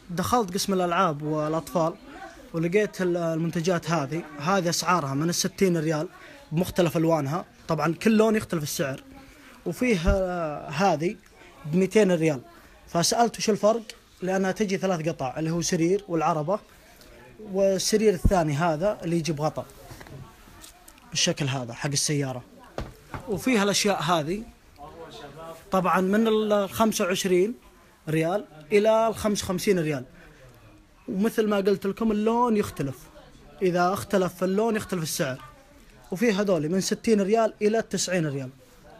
دخلت قسم الألعاب والأطفال ولقيت المنتجات هذه أسعارها من 60 ريال بمختلف ألوانها، طبعا كل لون يختلف السعر. وفيه هذه ب 200 ريال. فسألت وش الفرق، لأنها تجي 3 قطع اللي هو سرير والعربة، والسرير الثاني هذا اللي يجي بغطاء بالشكل هذا حق السيارة. وفيها الأشياء هذه طبعا من 25 ريال إلى 55 ريال، ومثل ما قلت لكم اللون يختلف، إذا اختلف اللون يختلف السعر. وفي هذول من 60 ريال إلى 90 ريال.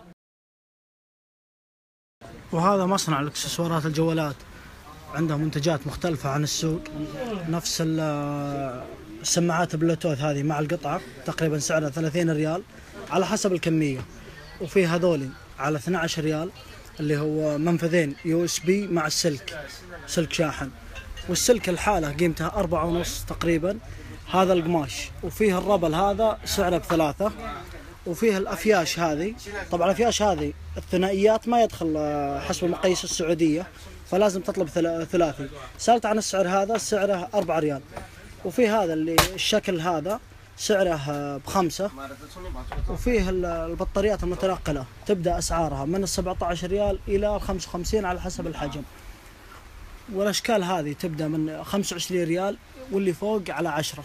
وهذا مصنع الاكسسوارات الجوالات، عنده منتجات مختلفة عن السوق. نفس السماعات البلوتوث هذه مع القطعة تقريبا سعرها 30 ريال على حسب الكمية. وفي هذول على 12 ريال اللي هو منفذين USB مع السلك، سلك شاحن، والسلك الحالة قيمتها 4.5 تقريبا. هذا القماش. وفيه الربل هذا سعره ب3. وفيه الأفياش هذه، طبعا الأفياش هذه الثنائيات ما يدخل حسب المقاييس السعودية، فلازم تطلب ثلاثي. سألت عن السعر هذا، سعره 4 ريال. وفي هذا اللي الشكل هذا سعره ب5. وفيه البطاريات المتنقلة تبدأ أسعارها من 17 ريال إلى 55 على حسب الحجم. والأشكال هذه تبدأ من 25 ريال واللي فوق على 10.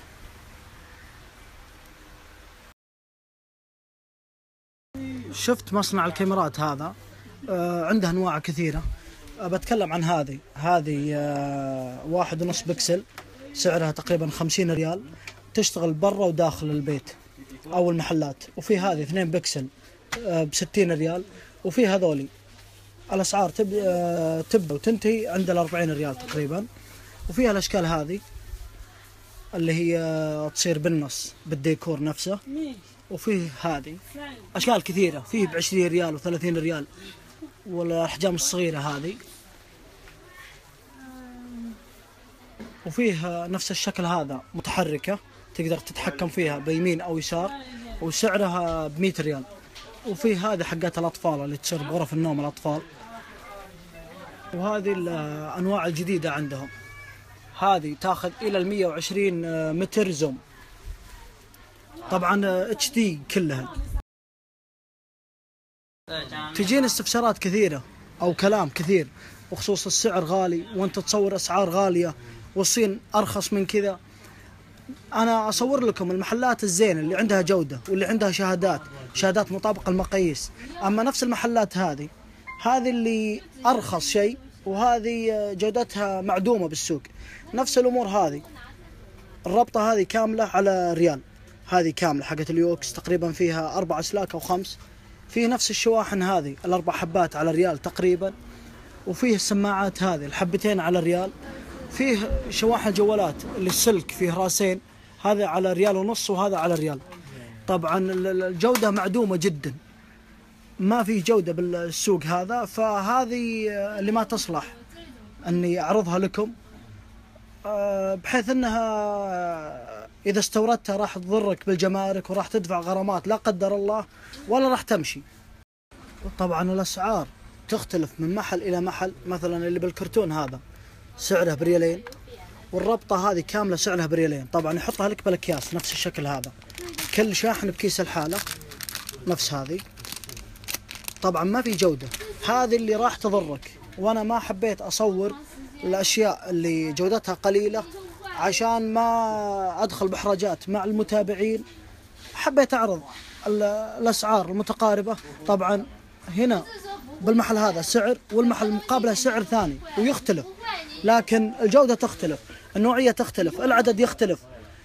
شفت مصنع الكاميرات هذا عنده أنواع كثيرة. بتكلم عن هذه 1.5 بكسل، سعرها تقريبا 50 ريال، تشتغل برا وداخل البيت أو المحلات. وفي هذه 2 بكسل ب60 ريال. وفي هذولي الأسعار تبدأ وتنتهي عند 40 ريال تقريبا. وفيها الأشكال هذه اللي هي تصير بالنص بالديكور نفسه. وفيه هذه أشكال كثيرة، فيه ب20 ريال و30 ريال، والأحجام الصغيرة هذه. وفيه نفس الشكل هذا متحركة، تقدر تتحكم فيها بيمين أو يسار، وسعرها ب100 ريال. وفيه هذه حقات الأطفال اللي تصير بغرف النوم الأطفال. وهذه الأنواع الجديدة عندهم، هذه تاخذ إلى 120 متر زوم، طبعا HD كلها. تجيني استفسارات كثيرة أو كلام كثير وخصوص السعر غالي، وأنت تصور أسعار غالية والصين أرخص من كذا. أنا أصور لكم المحلات الزينة اللي عندها جودة واللي عندها شهادات مطابقة المقاييس. أما نفس المحلات هذه اللي أرخص شيء، وهذه جودتها معدومة بالسوق. نفس الأمور هذه، الربطة هذه كاملة على ريال، هذه كاملة حقت اليوكس تقريبا فيها 4 أسلاك أو 5. فيه نفس الشواحن هذه ال4 حبات على ريال تقريبا. وفيه السماعات هذه الحبتين على ريال. فيه شواحن جوالات اللي السلك فيه راسين، هذا على 1.5 ريال وهذا على ريال. طبعا الجودة معدومة جدا، ما في جودة بالسوق هذا. فهذه اللي ما تصلح أني أعرضها لكم، بحيث أنها إذا استوردتها راح تضرك بالجمارك وراح تدفع غرامات لا قدر الله، ولا راح تمشي. طبعا الأسعار تختلف من محل إلى محل. مثلا اللي بالكرتون هذا سعره بريالين، والربطة هذه كاملة سعرها بريالين. طبعا يحطها لك بالأكياس نفس الشكل هذا، كل شاحن بكيس الحالة نفس هذه. طبعا ما في جودة، هذه اللي راح تضرك. وأنا ما حبيت أصور الأشياء اللي جودتها قليلة عشان ما أدخل بإحراجات مع المتابعين. حبيت أعرض الأسعار المتقاربة. طبعا هنا بالمحل هذا سعر، والمحل مقابله سعر ثاني ويختلف، لكن الجودة تختلف، النوعية تختلف، العدد يختلف.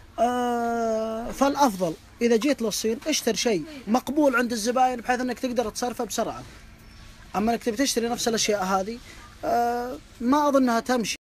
فالأفضل إذا جيت للصين اشتري شيء مقبول عند الزباين بحيث أنك تقدر تصرفه بسرعة. أما أنك تبي تشتري نفس الأشياء هذه ما أظنها تمشي.